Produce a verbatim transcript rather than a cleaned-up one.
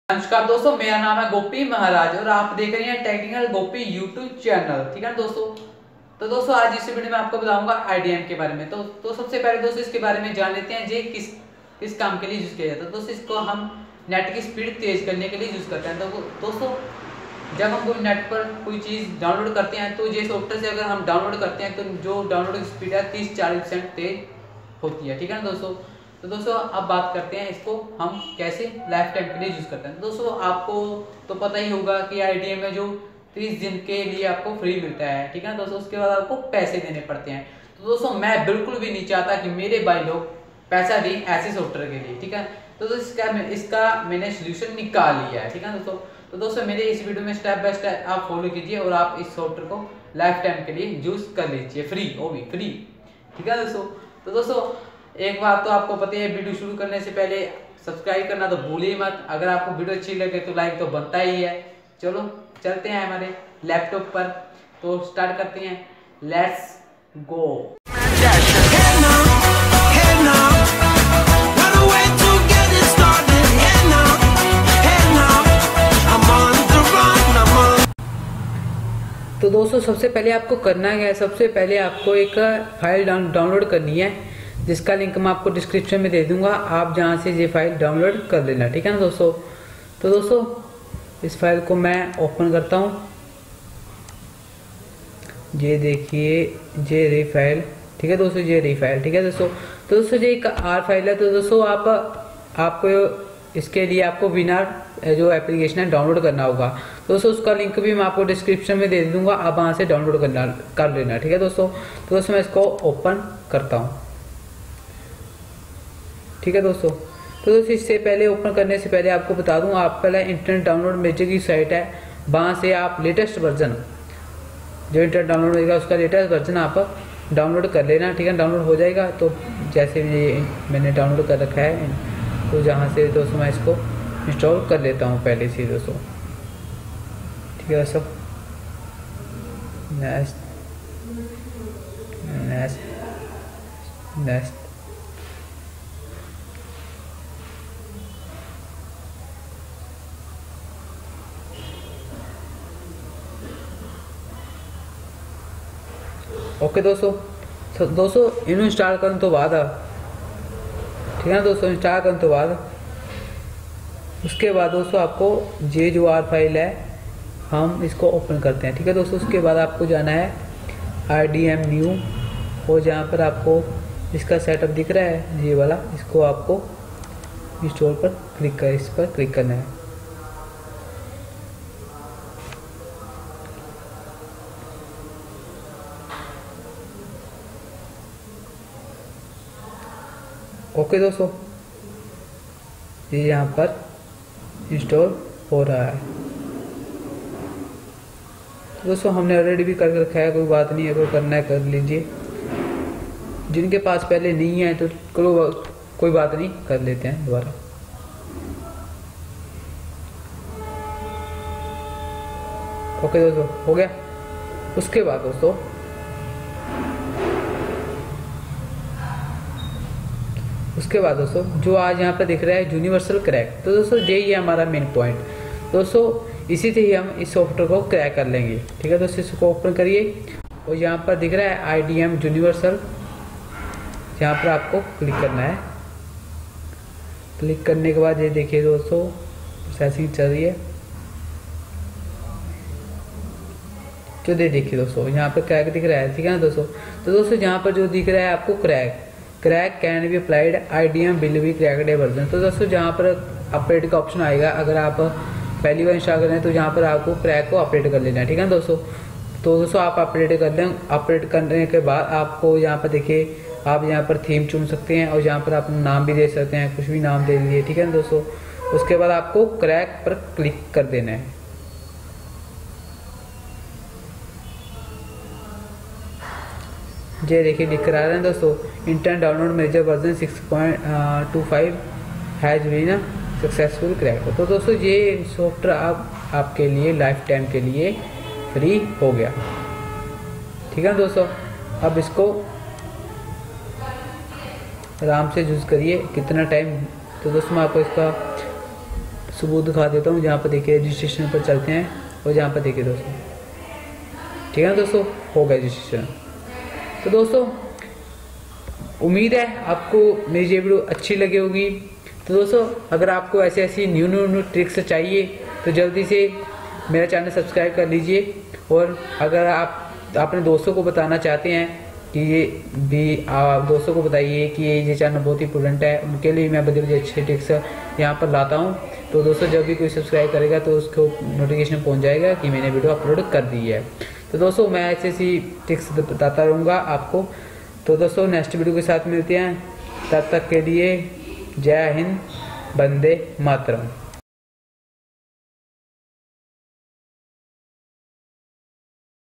नमस्कार दोस्तों, मेरा नाम है गोपी महाराज और आप देख रहे हैं टेक्निकल गोपी यूट्यूब चैनल। ठीक है दोस्तों। तो दोस्तों आज इस वीडियो में आपको बताऊंगा आईडीएम के बारे में। तो तो सबसे पहले दोस्तों इसके बारे में जान लेते हैं, ये किस किस काम के लिए यूज किया जाता है। दोस्तों इसको हम नेट की स्पीड तेज करने के लिए यूज करते हैं। तो दोस्तों जब हम कोई नेट पर कोई चीज़ डाउनलोड करते हैं तो ये सॉफ्टवेयर से अगर हम डाउनलोड करते हैं तो जो डाउनलोड की स्पीड है तीस चालीस परसेंट तेज होती है। ठीक है ना दोस्तों। तो दोस्तों अब बात करते हैं इसको हम कैसे लाइफ टाइम के लिए यूज़ करते हैं। दोस्तों आपको तो पता ही होगा कि आईडीएम में जो तीस दिन के लिए आपको फ्री मिलता है। ठीक है ना दोस्तों। उसके बाद आपको पैसे देने पड़ते हैं। तो दोस्तों मैं बिल्कुल भी नहीं चाहता कि मेरे भाई लोग पैसा दें ऐसे सॉफ्टवेयर के लिए। ठीक है। तो दोस्तों इसका इसका मैंने सोल्यूशन निकाल लिया है। ठीक है दोस्तों। तो दोस्तों मेरे इस वीडियो में स्टेप बाय स्टेप आप फॉलो कीजिए और आप इस सॉफ्टवेयर को लाइफ टाइम के लिए यूज़ कर लीजिए, फ्री वो भी फ्री। ठीक है दोस्तों। तो दोस्तों एक बात तो आपको पता है, वीडियो शुरू करने से पहले सब्सक्राइब करना तो भूलिए मत। अगर आपको वीडियो अच्छी लगे तो लाइक तो बनता ही है। चलो चलते हैं हमारे लैपटॉप पर, तो स्टार्ट करते हैं। Let's go. तो दोस्तों सबसे पहले आपको करना है, सबसे पहले आपको एक फाइल डाउनलोड करनी है जिसका लिंक मैं आपको डिस्क्रिप्शन में दे दूंगा। आप जहां से ये फाइल डाउनलोड कर लेना। ठीक है ना दोस्तों। तो दोस्तों इस फाइल को मैं ओपन करता हूं। ये देखिए ये री फाइल। ठीक है दोस्तों, ये री फाइल। ठीक है दोस्तों। तो दोस्तों ये एक आर फाइल है। तो दोस्तों आप आपको इसके लिए आपको विनर जो एप्लीकेशन है डाउनलोड करना होगा। तो दोस्तों उसका लिंक भी मैं आपको डिस्क्रिप्शन में दे दूंगा, आप वहां से डाउनलोड करना कर लेना। ठीक है दोस्तों। तो दोस्तों मैं इसको ओपन करता हूँ। ठीक है दोस्तों। तो दोस्तों इससे पहले ओपन करने से पहले आपको बता दूं, आप पहले इंटरनेट डाउनलोड मेजर की साइट है, वहां से आप लेटेस्ट वर्जन जो इंटरनेट डाउनलोड होगा उसका लेटेस्ट वर्जन आप डाउनलोड कर लेना। ठीक है। डाउनलोड हो जाएगा तो जैसे ये मैंने डाउनलोड कर रखा है तो जहाँ से दोस्तों मैं इसको इंस्टॉल कर लेता हूँ पहले से दोस्तों। ठीक है दोस्तों। नेक्स्ट नेक्स्ट नेक्स्ट ओके दोस्तों। तो दोस्तों इन्हें इंस्टॉल करने तो बाद ठीक है ना दोस्तों, इंस्टॉल करने तो बाद उसके बाद दोस्तों आपको जे जो आर फाइल है हम इसको ओपन करते हैं। ठीक है दोस्तों। उसके बाद आपको जाना है आई डी एम न्यू और जहाँ पर आपको इसका सेटअप दिख रहा है ये वाला, इसको आपको इंस्टॉल पर क्लिक कर इस पर क्लिक करना है। ओके दोस्तों ये यहाँ पर इंस्टॉल हो रहा है। दोस्तों हमने ऑलरेडी भी कर रखा है, कोई बात नहीं है, कोई करना है कर लीजिए। जिनके पास पहले नहीं है तो कोई बात नहीं, कर लेते हैं दोबारा। ओके दोस्तों हो गया। उसके बाद दोस्तों उसके बाद दोस्तों जो आज यहाँ पर दिख रहा है यूनिवर्सल क्रैक, तो दोस्तों यही है हमारा मेन पॉइंट। दोस्तों इसी से ही हम इस सॉफ्टवेयर को क्रैक कर लेंगे। ठीक है दोस्तों। इसको ओपन करिए और यहाँ पर दिख रहा है आई डी एम यूनिवर्सल, यहाँ पर आपको क्लिक करना है। क्लिक करने के बाद ये देखिए दोस्तों प्रोसेसिंग चल रही है। तो दे देखिए दोस्तों यहाँ पर क्रैक दिख रहा है। ठीक है ना दोस्तों। तो दोस्तों यहाँ पर जो दिख रहा है आपको crack crack can be applied IDM will be cracked version. तो दोस्तों जहाँ पर अपडेट का ऑप्शन आएगा, अगर आप पहली बार इंस्टॉल कर रहे हैं तो यहाँ पर आपको क्रैक को अपडेट कर लेना है। ठीक है दोस्तों। तो दोस्तों आप अपडेट कर लें। अपडेट करने के बाद आपको यहाँ पर देखिए आप यहाँ पर थीम चुन सकते हैं और यहाँ पर आप नाम भी दे सकते हैं, कुछ भी नाम दे दीजिए। ठीक है दोस्तों। उसके बाद आपको क्रैक पर क्लिक कर देना है। ये देखिए लिख रहा है दोस्तों internet download manager version six point two five has been successful crack. तो दोस्तों ये सॉफ्टवेयर आप आपके लिए लाइफ टाइम के लिए फ्री हो गया। ठीक है दोस्तों। अब इसको आराम से यूज़ करिए। कितना टाइम, तो दोस्तों मैं आपको इसका सबूत दिखा देता हूँ। जहाँ पर देखिए रजिस्ट्रेशन पर चलते हैं और जहाँ पर देखिए दोस्तों, ठीक है ना दोस्तों, हो गया रजिस्ट्रेशन। तो दोस्तों उम्मीद है आपको मेरी ये वीडियो अच्छी लगी होगी। तो दोस्तों अगर आपको ऐसे ऐसी न्यू न्यू न्यू ट्रिक्स चाहिए तो जल्दी से मेरा चैनल सब्सक्राइब कर लीजिए। और अगर आप अपने दोस्तों को बताना चाहते हैं कि ये भी आप दोस्तों को बताइए कि ये ये चैनल बहुत ही इंपॉर्टेंट है, उनके लिए मैं बड़ी बड़ी अच्छी ट्रिक्स यहाँ पर लाता हूँ। तो दोस्तों जब भी कोई सब्सक्राइब करेगा तो उसको नोटिफिकेशन पहुँच जाएगा कि मैंने वीडियो अपलोड कर दी है। तो दोस्तों मैं ऐसी ऐसी ट्रिक्स बताता रहूँगा आपको। तो दोस्तों नेक्स्ट वीडियो के साथ मिलते हैं, तब तक के लिए जय हिंद, वंदे मातरम।